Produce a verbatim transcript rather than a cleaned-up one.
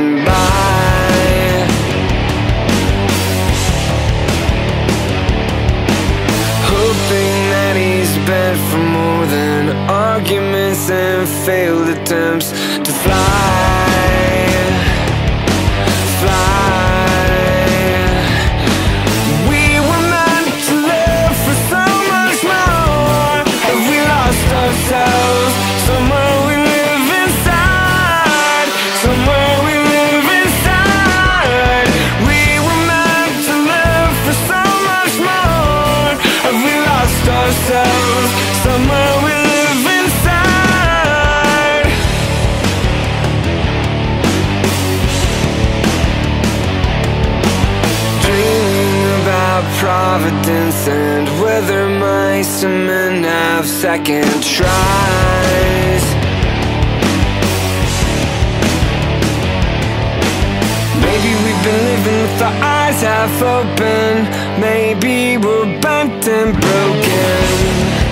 passing by. Hoping that he's bent for more than arguments and failed attempts to fly, fly. We were meant to live for so much more. Have we lost ourselves? Somewhere we live inside, somewhere we live inside. We were meant to live for so much more. Have we lost ourselves? Somewhere we live inside. Dreaming about Providence and whether mice and men have second tries. Maybe we've been living with our eyes half open. Maybe we're bent and broken.